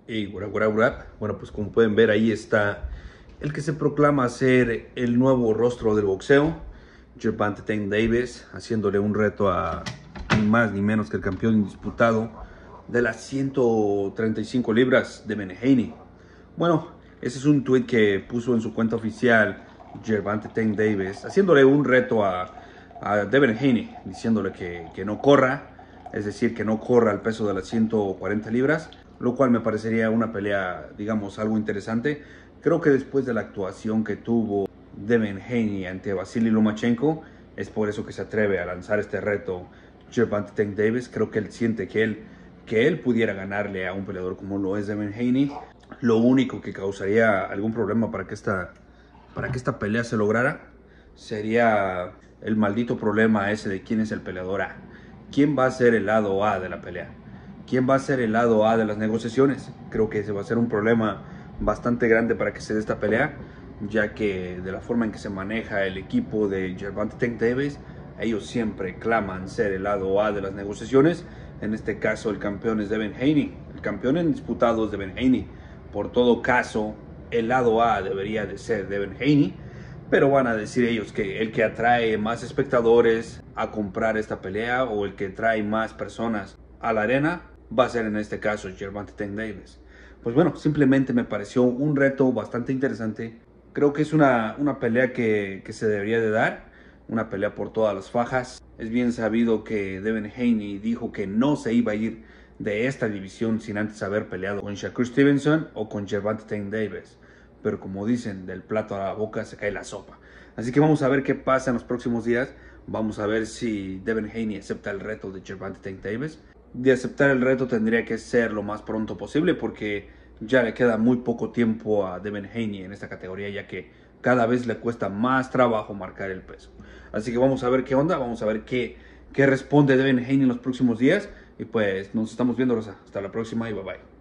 Y bueno, pues como pueden ver, ahí está el que se proclama ser el nuevo rostro del boxeo, Gervonta Tank Davis, haciéndole un reto a ni más ni menos que el campeón indisputado de las 135 libras, Devin Haney. Bueno, ese es un tweet que puso en su cuenta oficial Gervonta Tank Davis, haciéndole un reto a Devin Haney, diciéndole que no corra, es decir, que no corra al peso de las 140 libras, lo cual me parecería una pelea, digamos, algo interesante. Creo que después de la actuación que tuvo Devin Haney ante Vasily Lomachenko, es por eso que se atreve a lanzar este reto Gervonta Tank Davis. Creo que él siente que él pudiera ganarle a un peleador como lo es Devin Haney. Lo único que causaría algún problema para que esta pelea se lograra sería el maldito problema ese de quién es el peleador A. ¿Quién va a ser el lado A de la pelea? ¿Quién va a ser el lado A de las negociaciones? Creo que ese va a ser un problema bastante grande para que se dé esta pelea, ya que de la forma en que se maneja el equipo de Gervonta Tank Davis, ellos siempre claman ser el lado A de las negociaciones. En este caso el campeón es Devin Haney, el campeón en disputado es Devin Haney. Por todo caso, el lado A debería de ser Devin Haney, pero van a decir ellos que el que atrae más espectadores a comprar esta pelea o el que trae más personas a la arena va a ser en este caso Gervonta Tank Davis. Pues bueno, simplemente me pareció un reto bastante interesante. Creo que es una pelea que se debería de dar, una pelea por todas las fajas. Es bien sabido que Devin Haney dijo que no se iba a ir de esta división sin antes haber peleado con Shakur Stevenson o con Gervonta Tank Davis. Pero como dicen, del plato a la boca se cae la sopa. Así que vamos a ver qué pasa en los próximos días. Vamos a ver si Devin Haney acepta el reto de Gervonta Tank Davis. De aceptar el reto tendría que ser lo más pronto posible, porque ya le queda muy poco tiempo a Devin Haney en esta categoría, ya que cada vez le cuesta más trabajo marcar el peso. Así que vamos a ver qué onda, vamos a ver qué responde Devin Haney en los próximos días. Y pues nos estamos viendo, Rosa. Hasta la próxima y bye bye.